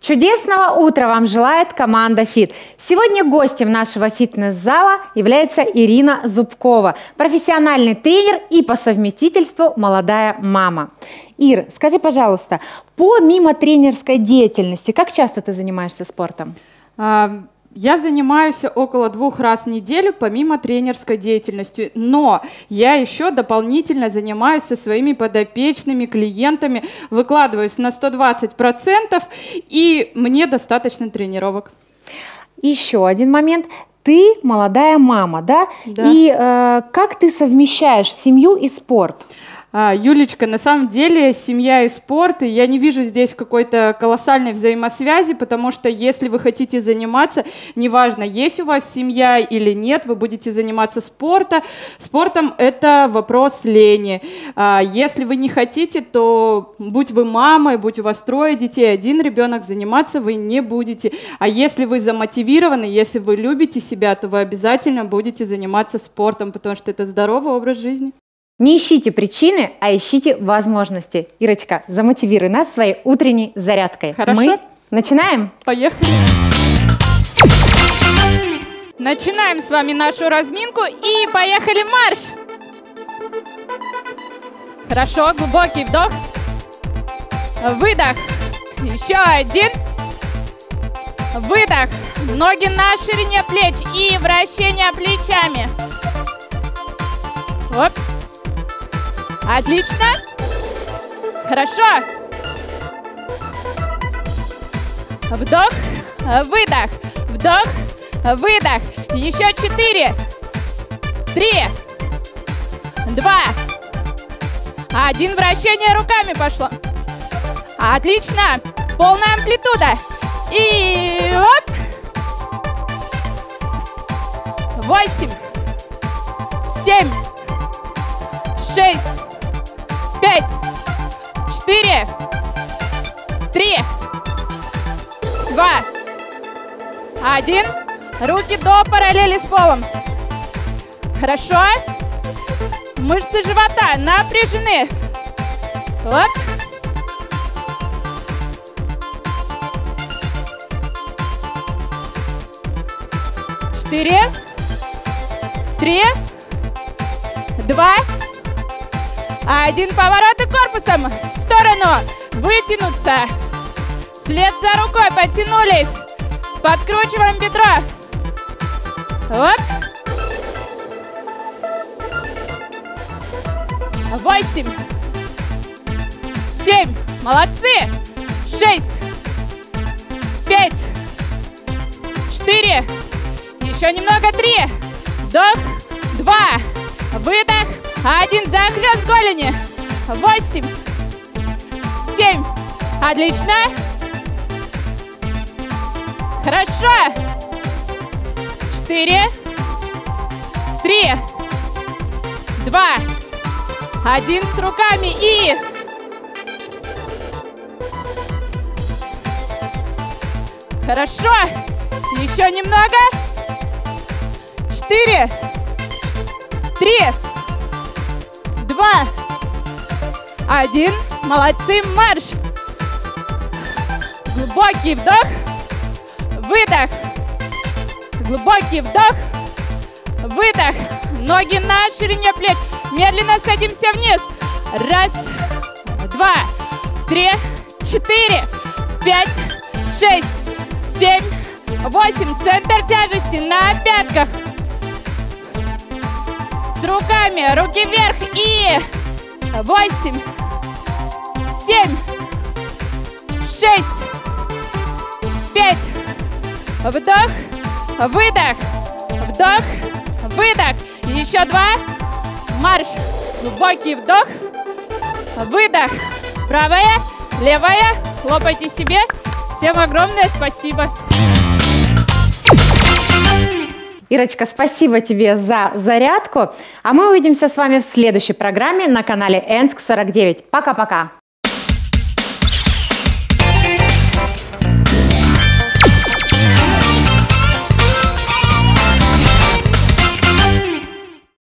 Чудесного утра вам желает команда ФИТ. Сегодня гостем нашего фитнес-зала является Ирина Зубкова, профессиональный тренер и по совместительству молодая мама. Ир, скажи, пожалуйста, помимо тренерской деятельности, как часто ты занимаешься спортом? Я занимаюсь около 2 раз в неделю, помимо тренерской деятельности, но я еще дополнительно занимаюсь со своими подопечными клиентами, выкладываюсь на 120%, и мне достаточно тренировок. Еще один момент. Ты молодая мама, да? Да. И как ты совмещаешь семью и спорт? Юлечка, на самом деле семья и спорт, и я не вижу здесь какой-то колоссальной взаимосвязи, потому что если вы хотите заниматься, неважно, есть у вас семья или нет, вы будете заниматься спортом, это вопрос лени. Если вы не хотите, то будь вы мамой, будь у вас 3 детей, 1 ребенок, заниматься вы не будете. А если вы замотивированы, если вы любите себя, то вы обязательно будете заниматься спортом, потому что это здоровый образ жизни. Не ищите причины, а ищите возможности. Ирочка, замотивируй нас своей утренней зарядкой. Хорошо. Мы начинаем? Поехали! Начинаем с вами нашу разминку и поехали марш! Хорошо, глубокий вдох, выдох, еще 1, выдох, ноги на ширине плеч и вращение плечами. Оп. Отлично. Хорошо. Вдох, выдох, вдох, выдох. Еще 4, 3, 2, 1. Вращение руками пошло. Отлично. Полная амплитуда. И оп. 8, 7, 6, 5, 4, 3, 2, 1. Руки до параллели с полом. Хорошо. Мышцы живота напряжены. Вот. Четыре, 3, 2, 1. Повороты корпусом в сторону. Вытянуться. Вслед за рукой подтянулись. Подкручиваем бедро. Вот. 8, 7. Молодцы. 6, 5, 4. Еще немного. 3. Вдох. 2. Выдох. 1. Захлёст голени. 8, 7. Отлично. Хорошо. 4, 3, 2, 1. С руками и... Хорошо. Еще немного. 4, 3, 2, 1. Молодцы. Марш. Глубокий вдох. Выдох. Глубокий вдох. Выдох. Ноги на ширине плеч. Медленно садимся вниз. 1, 2, 3, 4, 5, 6, 7, 8. Центр тяжести на пятках. С руками. Руки вверх. И 8, 7, 6, 5. Вдох. Выдох. Вдох. Выдох. Еще 2. Марш. Глубокий вдох. Выдох. Правая, левая. Хлопайте себе. Всем огромное спасибо. Ирочка, спасибо тебе за зарядку. А мы увидимся с вами в следующей программе на канале Энск 49. Пока-пока.